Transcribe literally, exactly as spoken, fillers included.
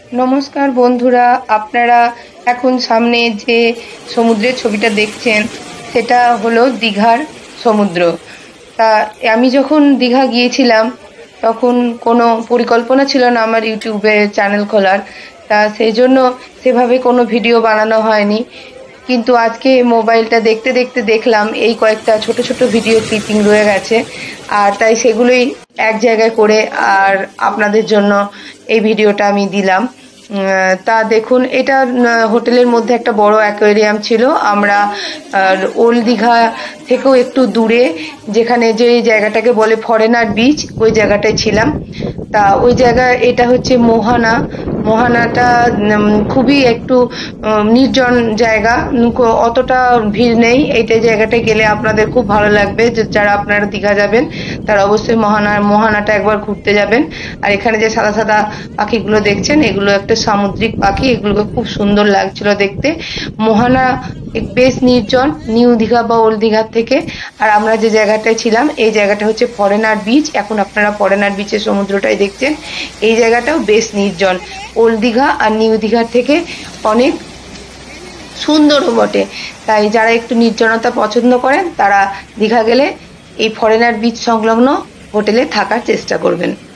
नमस्कार बंधुरा आपनारा एखन सामने जे समुद्रेर छबिटा देखছেন সেটা হলো দীঘার সমুদ্র। তা আমি যখন দীঘা গিয়েছিলাম তখন কোনো পরিকল্পনা ছিল না আমার ইউটিউবে চ্যানেল খোলার। তা সেই জন্য সেভাবে কোনো ভিডিও বানানো হয়নি, কিন্তু আজকে মোবাইলটা দেখতে দেখতে দেখলাম এই কয়েকটা ছোট ছোট ভিডিও ক্লিপিং রয়ে গেছে, আর তাই সেগুলোই এক জায়গায় করে আর আপনাদের জন্য এই ভিডিওটা আমি দিলাম। তা দেখুন, এটা হোটেলের মধ্যে একটা বড় অ্যাকোয়ারিয়াম ছিল। আমরা ওল্ড দীঘা থেকেও একটু দূরে, যেখানে যে জায়গাটাকে বলে ফরেনার বিচ, ওই জায়গাটায় ছিলাম। তা ওই জায়গা, এটা হচ্ছে মোহানা। মোহানাটা খুবই একটু নির্জন জায়গা, অতটা ভিড় নেই। এইটা জায়গাটায় গেলে আপনাদের খুব ভালো লাগবে। যারা আপনারা দীঘা যাবেন তারা অবশ্যই মোহানা মোহানাটা একবার ঘুরতে যাবেন। আর এখানে যে সাদা সাদা পাখিগুলো দেখছেন, এগুলো একটা সামুদ্রিক পাখি, এগুলোকে খুব সুন্দর লাগছিল দেখতে। মোহানা বেশ নির্জন, নিউ দীঘা বা ওল্ড দীঘার থেকে। আর আমরা যে জায়গাটায় ছিলাম এই জায়গাটা হচ্ছে ফরেনার বিচ। এখন আপনারা ফরেনার বিচের সমুদ্রটাই দেখছেন। এই জায়গাটাও বেশ নির্জন, ওল্ড দীঘা আর নিউ দীঘার থেকে অনেক সুন্দরও বটে। তাই যারা একটু নির্জনতা পছন্দ করেন তারা দীঘা গেলে এই ফরেনার বিচ সংলগ্ন হোটেলে থাকার চেষ্টা করবেন।